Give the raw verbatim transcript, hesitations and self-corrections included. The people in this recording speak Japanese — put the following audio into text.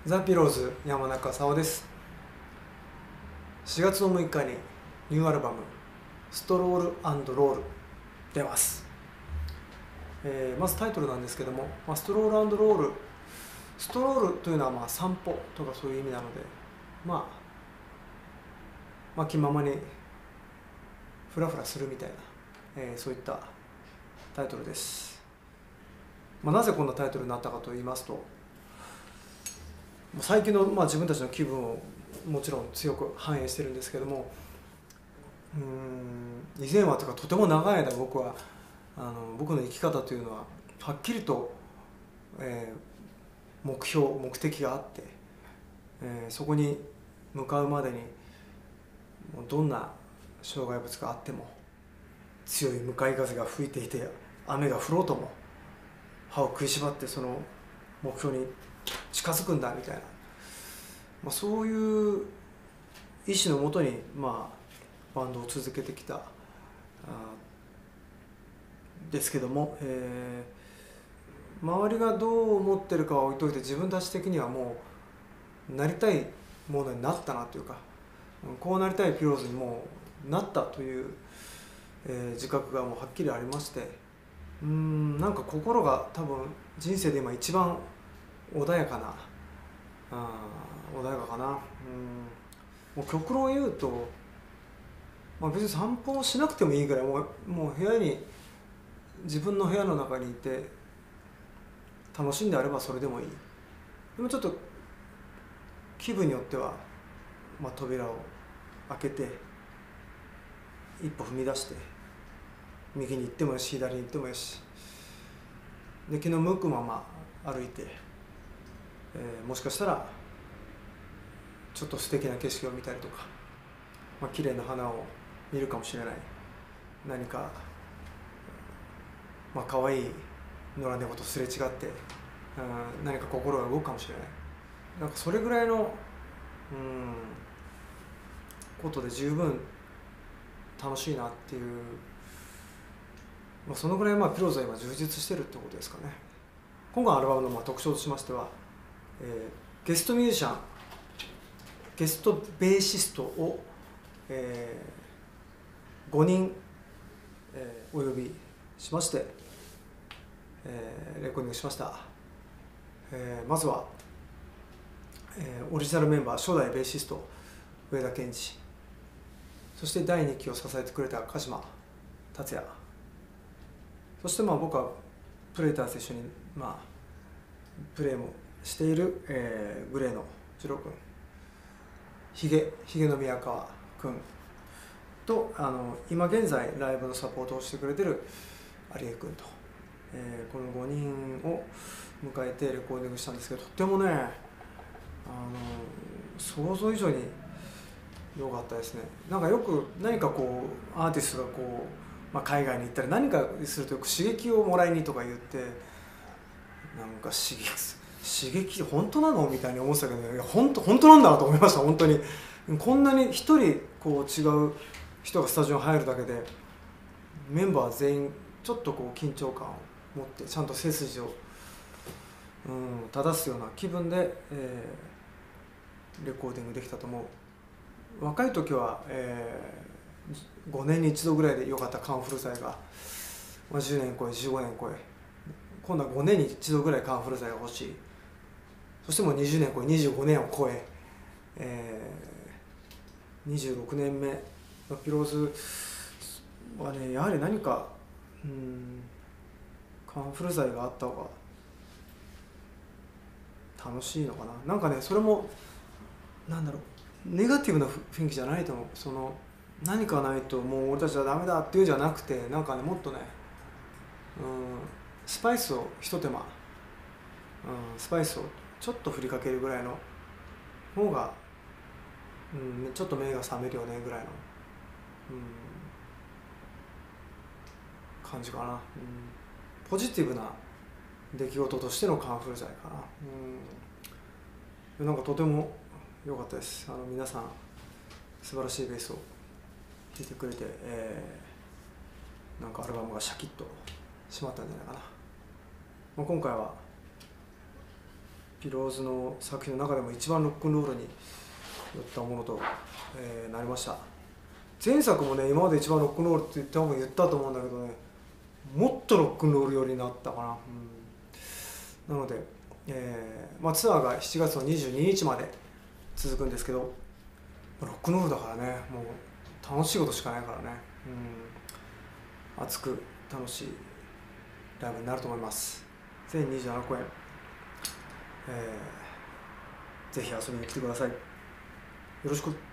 ザ・ピローズ山中沙央です。しがつのむいかにニューアルバム「ストロール&ロール」出ます。えー、まずタイトルなんですけども、まあ、ストロール&ロールストロールというのはまあ散歩とかそういう意味なので、まあ、まあ気ままにフラフラするみたいな、えー、そういったタイトルです。まあ、なぜこんなタイトルになったかと言いますと、最近の、まあ、自分たちの気分をもちろん強く反映してるんですけども、うーん以前はというかとても長い間僕はあの僕の生き方というのははっきりと、えー、目標目的があって、えー、そこに向かうまでにどんな障害物があっても強い向かい風が吹いていて雨が降ろうとも歯を食いしばってその目標に近づくんだみたいな、まあ、そういう意志のもとに、まあ、バンドを続けてきたですけども、えー、周りがどう思ってるかは置いといて自分たち的にはもうなりたいものになったなというか、こうなりたいピローズにもうなったという、えー、自覚がもうはっきりありまして、うーんなんか心が多分人生で今一番穏やかなあ穏やかかな。うんもう極論言うと、まあ、別に散歩をしなくてもいいぐらいもう、もう部屋に自分の部屋の中にいて楽しんであればそれでもいい。でもちょっと気分によっては、まあ、扉を開けて一歩踏み出して右に行ってもよし左に行ってもよしで気の向くまま歩いて、えー、もしかしたらちょっと素敵な景色を見たりとか、まあ綺麗な花を見るかもしれない。何か、まあ可愛い野良猫とすれ違って、うん、何か心が動くかもしれない。なんかそれぐらいの、うん、ことで十分楽しいなっていう、まあ、そのぐらいまあピローズは今充実してるってことですかね。今回のアルバムのまあ特徴としましては、えー、ゲストミュージシャンゲストベーシストを、えー、ごにん、えー、お呼びしまして、えー、レコーディングしました。えー、まずは、えー、オリジナルメンバー初代ベーシスト上田健二、そしてだいにきを支えてくれた鹿島達也、そしてまあ僕はプレーターズと一緒に、まあ、プレーもしている、えー、グレーの次郎君、ひげひげの宮川君とあの今現在ライブのサポートをしてくれてる有江君と、えー、このごにんを迎えてレコーディングしたんですけど、とってもねあの想像以上に良かったですね。なんかよく何かこうアーティストがこう、まあ、海外に行ったり何かするとよく刺激をもらいにとか言って、なんか刺激刺激本当なのみたいに思ってたけど、いや本当本当なんだなと思いました。本当にこんなに一人こう違う人がスタジオに入るだけでメンバー全員ちょっとこう緊張感を持ってちゃんと背筋を、うん、正すような気分で、えー、レコーディングできたと思う。若い時は、えー、ごねんに一度ぐらいで良かったカンフル剤が、まあ、じゅうねん超えじゅうごねん超え、今度はごねんに一度ぐらいカンフル剤が欲しい。そしてもうにじゅうねん超えにじゅうごねんを超ええー、にじゅうろくねんめのピローズはね、やはり何かうんカンフル剤があった方が楽しいのかな。なんかねそれもなんだろうネガティブな雰囲気じゃないと思う。その何かないともう俺たちはダメだっていうんじゃなくて、なんかねもっとねうんスパイスをひと手間、うん、スパイスをちょっと振りかけるぐらいの方が、うん、ちょっと目が覚めるよねぐらいの、うん、感じかな、うん、ポジティブな出来事としてのカンフル剤かな、うん、なんかとても良かったです。あの皆さん素晴らしいベースを弾いてくれて、えー、なんかアルバムがシャキッと締まったんじゃないかな。まあ、今回はピローズの作品の中でも一番ロックンロールに寄ったものと、えーなりました。前作もね、今まで一番ロックンロールって多分言ったと思うんだけどね、もっとロックンロール寄りになったかな。うん、なので、えーまあ、ツアーがしちがつのにじゅうににちまで続くんですけど、ロックンロールだからね、もう楽しいことしかないからね、うん、熱く楽しいライブになると思います。全にじゅうななこえん、えー、ぜひ遊びに来てください。よろしく。